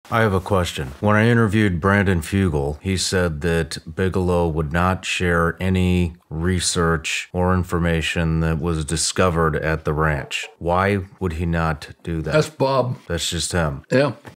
I have a question. When I interviewed Brandon Fugel, he said that Bigelow would not share any research or information that was discovered at the ranch. Why would he not do that? That's Bob. That's just him. Yeah.